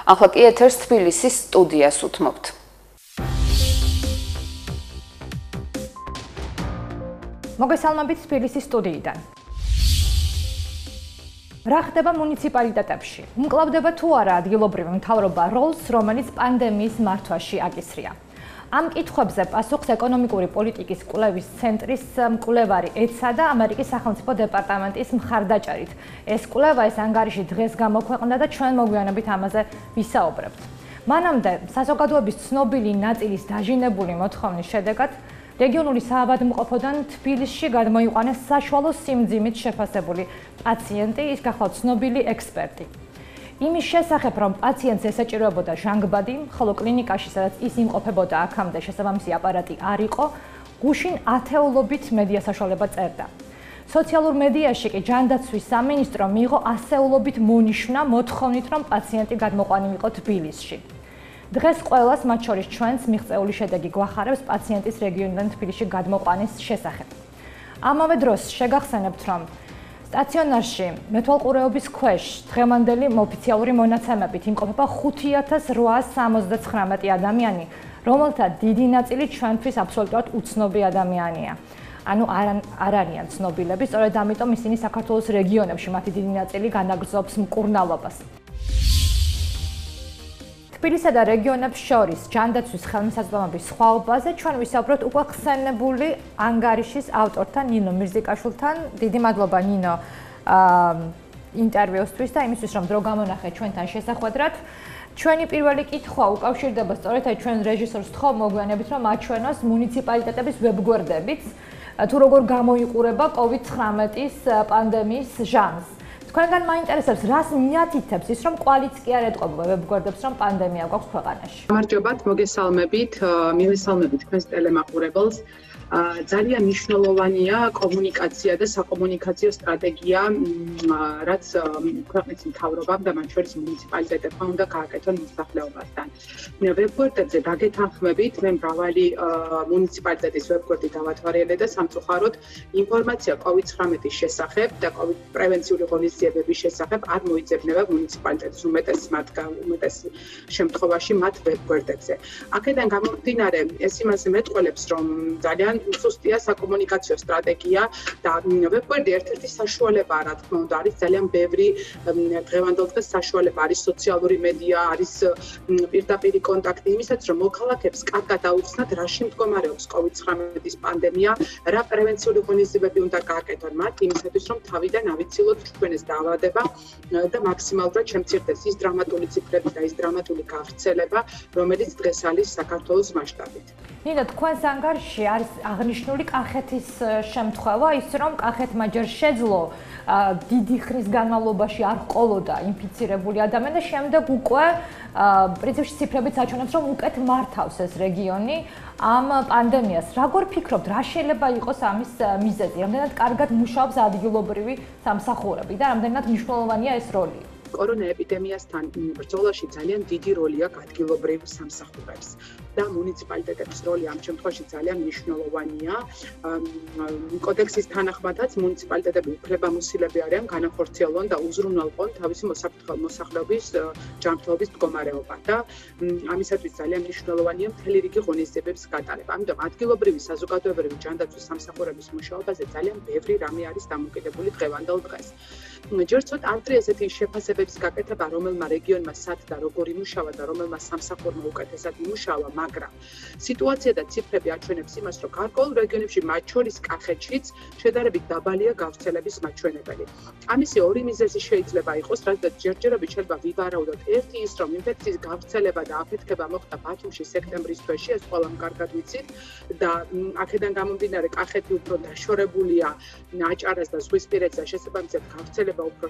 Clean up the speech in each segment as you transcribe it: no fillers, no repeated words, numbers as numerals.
ახლა კი ეთერს თბილისის სტუდიას უთმობთ. მოგესალმებით თბილისის სტუდიიდან. რა ხდება მუნიციპალიტეტებში? უმკლავდება თუ არა ადგილობრივი მთავრობა როლს, რომელიც პანდემიის მართვაში აკისრია? ამ კითხვებზე პასუხს ეკონომიკური პოლიტიკის კვლევის ცენტრის მკვლევარი ეცა და ამერიკის სახელმწიფო დეპარტამენტის მხარდაჭერით. ეს კვლევა ეს ანგარიში დღეს გამოქვეყნდა და ჩვენ მოგვიანებით ამაზე ვისაუბრებთ. მანამდე საზოგადოების ცნობილი ნაწილის დაჟინებული მოთხოვნის შედეგად რეგიონული საავადმყოფოდან თბილისში გადმოიყვანეს საშუალო სიმძიმით შეფასებული პაციენტი, ის გახლავთ ცნობილი ექსპერტი. იმის შესახებ, რომ პაციენტს ესაჭიროებოდა ჟანგბადი, ხოლო კლინიკაში, სადაც ის იმყოფებოდა, აქამდე შესაბამისი აპარატი არ იყო, გუშინ ათეულობით მედია საშუალება წერდა. სოციალურ მედიაში კი ჯანდაცვის სამინისტრო მიიღო ასეულობით მონიშნა მოთხოვნით, რომ პაციენტი გადმოყვანილიყო თბილისში. დღეს ყველას, მათ შორის ჩვენს, მიღწეული შედეგი გვახარებს პაციენტის რეგიონიდან თბილისში გადმოყვანის შესახებ. ამავე დროს შეგახსენებთ, რომ სტაციონარში მეთვალყურეობის ქვეშ დღევანდელი ოფიციალური მონაცემებით იმყოფება 5869 ადამიანი, რომელთა დიდი ნაწილი ჩვენთვის აბსოლუტურად უცნობი ადამიანია. ანუ არ არიან ცნობილები, სწორედ ამიტომ ისინი საქართველოს რეგიონებში მათი დიდი ნაწილი განაგრძობს მკურნალობას. თბილისსა და რეგიონებს შორის ჯანდაცვის ხელმისაწვდომობის სხვაობაზე ჩვენ ვისაუბროთ უკვე ხსენებული ანგარიშის ავტორთან ნინო მირზიკაშვილთან. დიდი მადლობა ნინო ინტერვიუსთვის და იმისთვის, რომ დრო გამონახე ჩვენთან შესახვედრად. ჩვენი პირველი კითხვა უკავშირდება სწორედ ჩვენ რეჟისორს ვთხოვ მოგვიანებით, რომ აჩვენოს მუნიციპალიტეტების ვებგვერდებით თუ როგორ გამოიყურება COVID-19 პანდემიის ჟამს. თქვენგან მაინტერესებს, რას მიათითებს ის, რომ კვალიც კი არ ეტყობა ვებგვერდებს, რომ პანდემია გვაქვს ქვეყანაში. გამარჯობათ, მოგესალმებით, მივესალმებით თქვენს ტელემაყურებელს. ძალიან მნიშვნელოვანია კომუნიკაცია და საკომუნიკაციო სტრატეგია, რაც ქვეყნის მთავრობამ და მათ შორის მუნიციპალიტეტებმა უნდა გააკეთონ მოსახლეობასთან. ვებგვერდებზე გაგეთანხმებით, მე მრავალი მუნიციპალიტეტის ვებგვერდი დავათვალიერე და სამწუხაროდ ინფორმაცია COVID-19 შესახებ და COVID პრევენციული ღონისძიებების შესახებ არ მოიძებნება მუნიციპალიტეტს უმეტეს შემთხვევაში მათ ვებგვერდებზე. აქედან გამომდინარე, ეს იმას მეტყველებს, რომ ძალიან სუსტია საკომუნიკაციო სტრატეგია და ვებგვერდი ერთ-ერთი საშუალება, რა თქმა უნდა, არის ძალიან ბევრი დღევანდელ დღეს საშუალება, არის სოციალური მედია, არის პირდაპირი კონტაქტი იმისაც, რომ მოქალაქეებს კარგად აუხსნათ, რაში მდგომარეობს COVID-19 პანდემია, რა პრევენციული ღონისძიებები უნდა გააკეთონ მათ, იმისათვის, რომ თავიდან ავიცილოთ ჩვენ ეს დაავადება და მაქსიმალურად შემცირდეს ის დრამატული ციფრები და ის დრამატული გავრცელება, რომელიც დღეს არის საქართველოს მასშტაბით. ნინო, თქვენს ანგარიშში არის აღნიშნული კახეთის შემთხვევა, ის რომ კახეთმა ჯერ შეძლო დიდი ხნის განმავლობაში არ ჰყოლოდა ინფიცირებული ადამიანი და შემდეგ უკვე პრინციპში ციფრებიც აჩვენებს, რომ უკეთ მართავს ეს რეგიონი ამ პანდემიას. როგორ ფიქრობთ, რა შეიძლება იყოს ამის მიზეზი? რამდენად კარგად მუშაობს ადგილობრივი სამსახურები და რამდენად მნიშვნელოვანია ეს როლი? კორონა ეპიდემიასთან ბრძოლაში ძალიან დიდი როლი აქვს ადგილობრივ სამსახურებს და მუნიციპალიტეტების როლი ამ შემთხვევაში ძალიან მნიშვნელოვანია. კოდექსის თანახმადაც მუნიციპალიტეტები უფლებამოსილები არიან განახორციელონ და უზრუნველყონ თავისი მოსახლეობის ჯანმრთელობის მდგომარეობა და ამისათვის ძალიან მნიშვნელოვანია მთელი რიგი ღონისძიებების გატარება. ამიტომ ადგილობრივი საზოგადოებრივი ჯანდაცვის სამსახურების მუშაობაზე ძალიან ბევრი რამე არის დამოკიდებული დღევანდელ დღეს. ჯერ ცოტა არტრი ესეთი შეფასებების გაკეთება, რომელმა რეგიონმა სად და როგორ იმუშავა და რომელმა სამსახურმა უკეთესად იმუშავა, მაგრამ სიტუაცია და ციფრები აჩვენებს იმას, რომ გარკვეულ რეგიონებში, მათ შორის კახეთშიც, შედარებით დაბალია გავრცელების მაჩვენებელი. ამისი ორი მიზეზი შეიძლება იყოს, რადგან ჯერჯერობით შეიძლება ვივარაუდოთ. ერთი ის, რომ ინფექციის გავრცელება და აფეთქება მოხდა ბათუმში სექტემბრის თვეში, ეს ყველამ კარგად ვიცით და აქედან გამომდინარე კახეთი უფრო დაშორებულია აჭარას და ზღვისპირეთს და შესაბამისად გავრცელება უფრო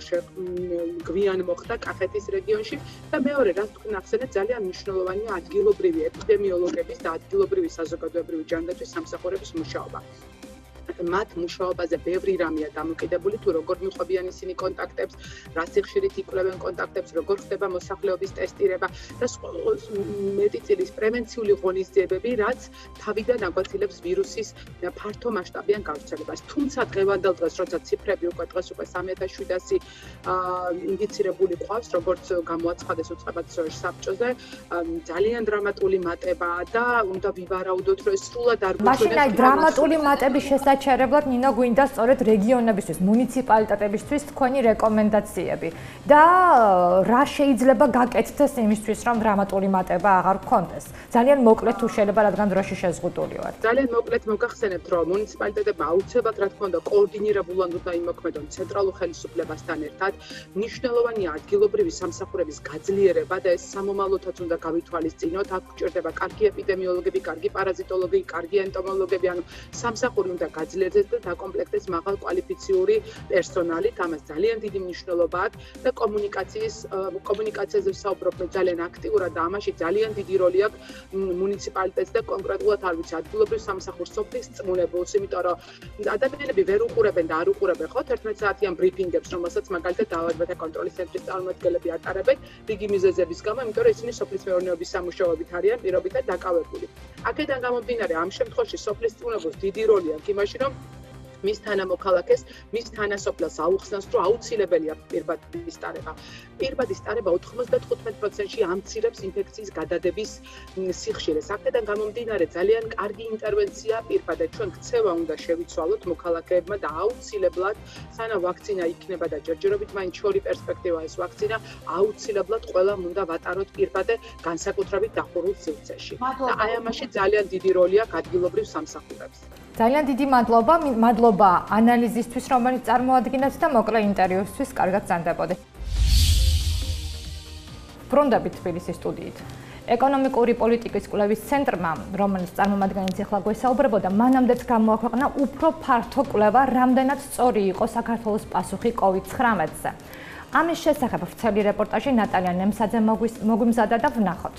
გვიან მოხდა კახეთის რეგიონში და მეორე, რაც თქვენ ახსენეთ, ძალიან მნიშვნელოვანია ადგილობრივი ეპიდემიოლოგების და ადგილობრივი საზოგადოებრივი ჯანდაცვის სამსახურების მუშაობა. მათ მუშაობაზე ბევრი რამეა დამოკიდებული, თუ როგორ მიყვებიან ისინი კონტაქტებს, რა სიხშირით იკვლევენ კონტაქტებს, როგორ ხდება მოსახლეობის ტესტირება და მეტი წილის პრევენციული ღონისძიებები, რაც თავიდან აგვაცილებს ვირუსის ფართო მასშტაბიან გავრცელებას. თუმცა დღევანდელ დღეს, როცა ციფრები უკვე 3700 ინდიცირებული ყავს, როგორც გამოაცხადეს უწყებად საბჭოზე, ძალიან დრამატული მატებაა და უნდა ვივარაუდოთ, რომ ეს სრულად არ გვიჩვენებს. მაშინ აი დრამატული მატების შესაჩერებლად ნინო გვინდა სწორედ რეგიონებისთვის, მუნიციპალიტეტებისთვის თქვენი რეკომენდაციები და რა შეიძლება გაკეთდეს იმისთვის, რომ დრამატული მატება აღარ გქონდეს. ძალიან მოკლედ თუ შეიძლება, რადგან დროში შეზღუდული ვართ. ძალიან მოკლედ მოგახსენებთ, რომ მუნიციპალიტეტებმა აუცილებლად რა თქმა უნდა კოორდინირებულად უნდა იმოქმედონ ცენტრალურ ხელისუფლებასთან ერთად. მნიშვნელოვანია ადგილობრივი სამსახურების გაძლიერება და ეს სამომავლოთაც უნდა გავითვალისწინოთ. აქ გვჭირდება კარგი ეპიდემიოლოგები, კარგი პარაზიტოლოგი, კარგი ენტომოლოგები, ანუ სამსახური უნდა გაძლიერდეს და დაკომპლექტდეს მაღალკვალიფიციური პერსონალით. ამას ძალიან დიდი მნიშვნელობა აქვს და კომუნიკაციაზე ვსაუბრობ ძალიან აქტიურად და ამაში ძალიან დიდი როლი აქვს მუნიციპალიტეტს და კონკრეტულად არ ვიცი ადგილობრივ სამსახურს სოფლის წმუნებულს, იმიტომ რომ ადამიანები ვერ უყურებენ და არ უყურებენ ხო 11 საათიან ბრიფინგებს, რომელსაც მაგალითად დაავადებათა კონტროლის ცენტრის წარმომადგენლები ატარებენ რიგი მიზეზების გამო, იმიტომ რომ ისინი სოფლის მეურნეობის სამუშაოებით არიან პირობითად დაკავებული. აქედან გამომდინარე, ამ შემთხვევაში სოფლის წმუნებულს დიდი როლი აქვს იმაში, რომ მის თანამოქალაქეს, მის თანასოფლელს აუხსნას, რომ აუცილებელია პირბადის ტარება. პირბადის ტარება 95%-ში ამცირებს ინფექციის გადადების სიხშირეს. აქედან გამომდინარე, ძალიან კარგი ინტერვენცია პირბადად. ჩვენ ქცევა უნდა შევიცვალოთ მოქალაქეებმა და აუცილებლად, სანამ ვაქცინა იქნება და ჯერჯერობით მაინც შორი პერსპექტივა ეს ვაქცინა, აუცილებლად ყველამ უნდა ვატაროთ პირბადე განსაკუთრებით დახურულ სივრცეში. და აი ამაში ძალიან დიდი როლი აქვს ადგილობრივ სამსახურებს. ძალიან დიდი მადლობა ანალიზისთვის, რომელიც წარმოადგენთ და მოკლე ინტერვიუსთვის. კარგად გრძანდებოდეთ. ბრუნდებით თბილისის სტუდიით. ეკონომიკური პოლიტიკის კვლევის ცენტრმა, რომელიც წარმომადგენელიც ახლა გვესაუბრებოდა, მანამდეც გამოაქვეყნა უფრო ფართო კვლევა, რამდენად სწორი იყო საქართველოს პასუხი COVID-19-ზე. ამის შესახებ ვრცელი რეპორტაჟი ნატალია ნემსაძე მოგვიმზადა და ვნახოთ.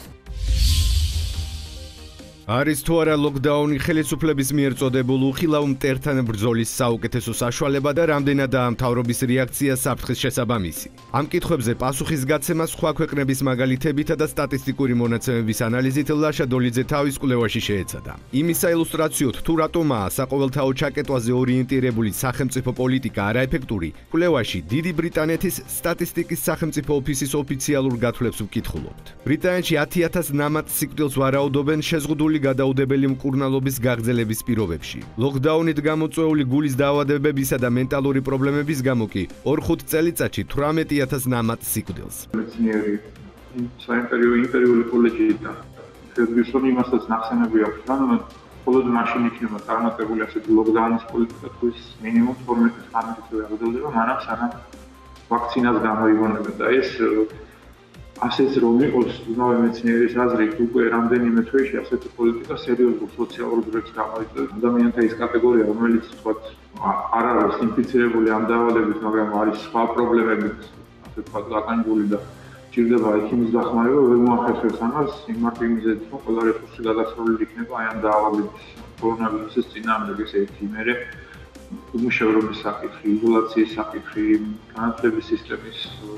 არის თუ არა ლოკდაუნი ხელისუფლების მიერ წოდებულ უხილავ მტერთან ბრძოლის საუკეთესო საშუალება და რამდენად დაამთავრობის რეაქცია საფრთხის შესაბამისი. ამ კითხვებზე პასუხის გაცემა სხვა ქვეყნების მაგალითებითა და სტატისტიკური მონაცემების ანალიზით ლაშა დოლიძე თავის კვლევაში შეეცადა. იმის საილუსტრაციოდ თუ რატომაა საყოველთაო ჩაკეტვაზე ორიენტირებული სახელმწიფო პოლიტიკა არაეფექტური, კვლევაში დიდი ბრიტანეთის სტატისტიკის სახელმწიფო ოფისის ოფიციალურ გათვლებს ვკითხულობთ. ბრიტანეთში 10,000 ნამატ სიკვდილს ვარაუდობენ შეზღუდული გადაუდებელი მკურნალობის გაგრძელების პირობებში. ლოკდაუნით გამოწვეული გულის დაავადებებისა და მენტალური პრობლემების გამო კი 4-5 წელიწადში 18,000 ნამატ სიკვდილს. მეცნიერი საიმპერიო კოლეჯი და ფერგუსონი იმასაც ნახსენები აქვს, რომ მხოლოდ მაშინ იქნება წარმატებული ასეთი ლოკდაუნის პოლიტიკა, თუ ის მინიმუმ 12 წამით აღდგება, მანამ სანამ ვაქცინას გამოიგონებენ და ეს ასეც რომ იყოს იმავე მეცნიერის აზრით უკვე რამდენიმე თვეში ასეთი პოლიტიკა სერიოზულ სოციალურ ძვრებს გამოიწვევს. ადამიანთა ის კატეგორია, რომელიც თქვათ არ არის ინფიცირებული ამ დაავადებით, მაგრამ არის სხვა პრობლემებით, ასე თქვათ, გაკანჯული და ჭირდება ექიმის დახმარება, ვერ მოახერხებს ამას იმათ იმიზეთ, რომ ყველა რესურსი გადასროლილი იქნება აი ამ დაავადების კორონავირუსის წინააღმდეგ, ესე იგი მერე უმუშევრობის საკითხი, იზოლაციის საკითხი, განათლების სისტემის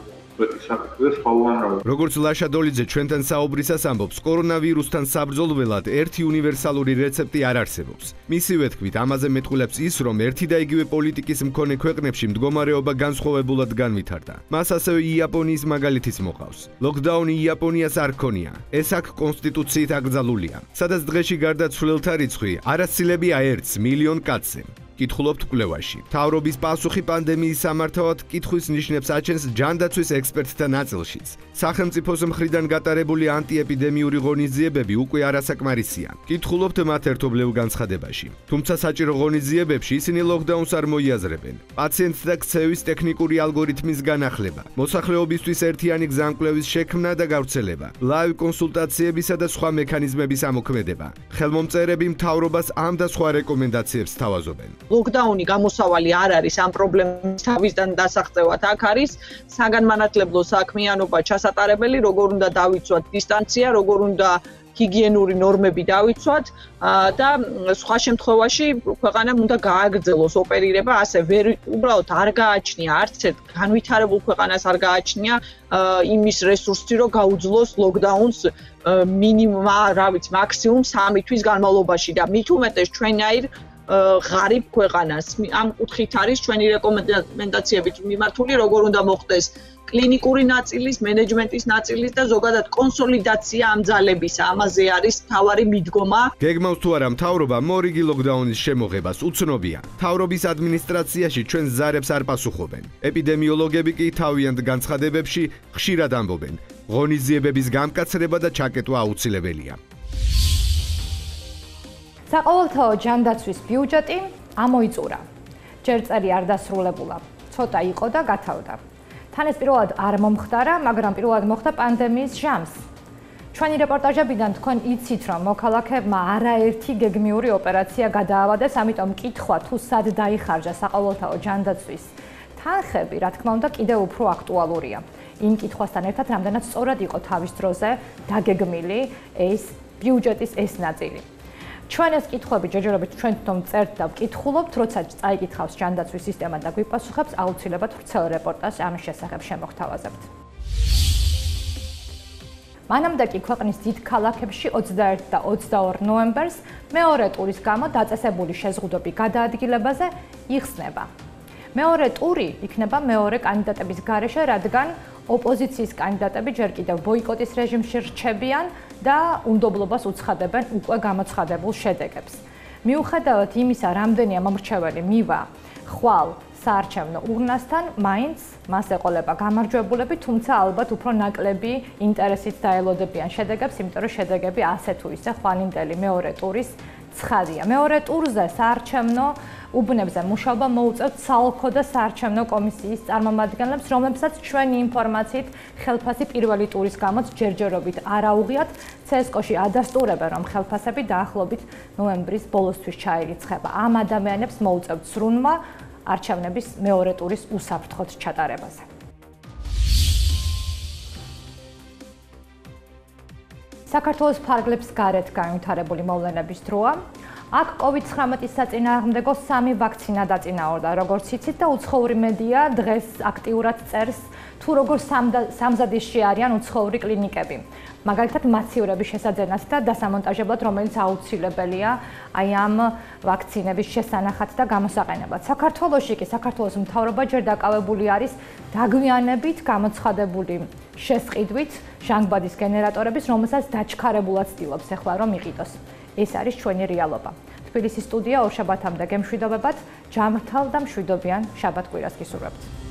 როგორც ლაშა დოლიძე ჩვენთან საუბრისას ამბობს, კორონავირუსთან საბრძოლველად ერთი უნივერსალური რეცეპტი არ არსებობს. მისივე თქმით, ამაზე მეტყველებს ის, რომ ერთი და იგივე პოლიტიკის მქონე ქვეყნებში მდგომარეობა განსხვავებულად განვითარდა. მას ასევე იაპონიის მაგალითიც მოყავს. ლოკდაუნი იაპონიას არ ქონია. ეს აქ კონსტიტუციით აკრძალულია. სადაც დღეში გარდაცვლილთა რიცხვი არასცილებია 1 მილიონ კაცზე. კითხულობთ კვლევაში. მთავრობის პასუხი პანდემიის სამართავად კითხვის ნიშნებს აჩენს ჯანდაცვის ექსპერტთა ნაწილშიც. სახელმწიფოს მხრიდან გატარებული ანტიეპიდემიური ღონისძიებები უკვე არასაკმარისია. კითხულობთ მათ ერთობლივ განცხადებაში. თუმცა საჭირო ღონისძიებებში ისინი ლოკდაუნს არ მოიაზრებენ. პაციენტთა ქცევის ტექნიკური ალგორითმის განახლება, მოსახლეობისთვის ერთიანი გზამკვლევის შექმნა და გავრცელება, ლაივ კონსულტაციებისა და სხვა მექანიზმების ამოქმედება. ხელმომწერები მთავრობას ამ და სხვა რეკომენდაციებს თავაზობენ. ლოკდაუნი გამოსავალი არ არის ამ პრობლემის თავისდან დასაღწევად. აქ არის საგანმანათლებლო საქმიანობა ჩასატარებელი, როგორ უნდა დავიცვათ დისტანცია, როგორ უნდა ჰიგიენური ნორმები დავიცვათ და სხვა შემთხვევაში ქვეყანამ უნდა გააგრძელოს ოპერირება, ასე უბრალოდ არ გააჩნია არც ერთ განვითარებულ ქვეყანას არ გააჩნია იმის რესურსი, რომ გაუძლოს ლოკდაუნს მაქსიმუმ 3 თვის განმავლობაში და მით უმეტეს ჩვენაირ ღარიბ ქვეყანას. ამ კუთხით არის ჩვენი რეკომენდაციებით მიმართული, როგორ უნდა მოხდეს კლინიკური ნაწილის, მენეჯმენტის ნაწილის და ზოგადად კონსოლიდაცია ამ ძალებისა. ამაზე არის მთავარი მიდგომა. გეგმავს თუ არა მთავრობა მორიგი ლოკდაუნის შემოღებას უცნობია. მთავრობის ადმინისტრაციაში ჩვენ ზარებს არ პასუხობენ. ეპიდემიოლოგები კი თავიანთ განცხადებებში ხშირად ამბობენ, ღონისძიებების გამკაცრება და ჩაკეტვა აუცილებელია. საყოველთაო ჯანდაცვის ბიუჯეტი ამოიწურა. ჯერ წელი არ დასრულებულა. ცოტა იყო და გათავდა. თან ეს პირველად არ მომხდარა, მაგრამ პირველად მოხდა პანდემიის ჟამს. ჩვენი რეპორტაჟებიდან თქვენ იცით, რომ მოქალაქეებმა არაერთი გეგმიური ოპერაცია გადაავადეს, ამიტომ კითხვა თუ სად დაიხარჯა საყოველთაო ჯანდაცვის თანხები, რა თქმა უნდა, კიდევ უფრო აქტუალურია. იმ კითხვასთან ერთად, რამდენად სწორად იყო თავის დროზე დაგეგმილი ეს ბიუჯეტის ეს ნაწილი. ჩვენ ეს კითხვები ჯერჯერობით ჩვენთვომ წერთ და ვკითხულობთ, როცა წაიკითხავს ჯანდაცვის სისტემა და გვიპასუხებს, აუცილებლად ვრცელ რეპორტაჟს ამის შესახებ შემოგთავაზებთ. მანამდე კი ქვეყნის დიდ ქალაქებში 21 და 22 ნოემბერს მეორე ტურის გამო დაწესებული შეზღუდვები გადაადგილებაზე იხსნება. მეორე ტური იქნება მეორე კანდიდატების გარეშე, რადგან ოპოზიციის კანდიდატები ჯერ კიდევ ბოიკოტის რეჟიმში რჩებიან და უნდობლობას უცხადებენ უკვე გამოცხადებულ შედეგებს. მიუხედავად იმისა, რამდენია მომრჩეველი მივა ხვალ საარჩევნო ურნასთან, მაინც მას ეყოლება გამარჯვებულები, თუმცა ალბათ უფრო ნაკლები ინტერესით დაელოდებიან შედეგებს, იმიტომ რომ შედეგები ასე თუ ისე ხვალინდელი მეორე ტურის ცხადია. მეორე ტურზე საარჩევნო უბნებზე მუშაობა მოუწევთ საოლქო და საარჩევნო კომისიის წარმომადგენლებს, რომლებსაც ჩვენი ინფორმაციით ხელფასი პირველი ტურის გამოც ჯერჯერობით არ აუღიათ. CSKO-ში ადასტურებენ, რომ ხელფასები დაახლოებით ნოემბრის ბოლოსთვის ჩაირიცხება. ამ ადამიანებს მოუწევთ ზრუნვა არჩევნების მეორე ტურის უსაფრთხოდ ჩატარებაზე. საქართველოს ფარგლებს გარეთ განვითარებული მოვლენების დროა. აქ COVID-19-ის საწინააღმდეგო 3 ვაქცინა დაწინაურდა, როგორც იცით და უცხოური მედია დღეს აქტიურად წერს, თუ როგორ სამზადისში არიან უცხოური კლინიკები. მაგალითად, მაცივრების შესაძენად და დასამონტაჟებლად, რომელიც აუცილებელია აი ამ ვაქცინების შესანახად და გამოსაყენებლად. საქართველოში კი საქართველოს მთავრობა ჯერ დაკავებული არის დაგვიანებით გამოცხადებული შესყიდვით ჟანგბადის გენერატორების, რომელსაც დაჩქარებულად ცდილობს ახლა რომ იყიდოს. ეს არის ჩვენი რეალობა. თბილისის სტუდია ორშაბათამდე გემშვიდობებათ, ჯამრთალ და მშვიდობიან შაბათ კვირას გისურვებთ.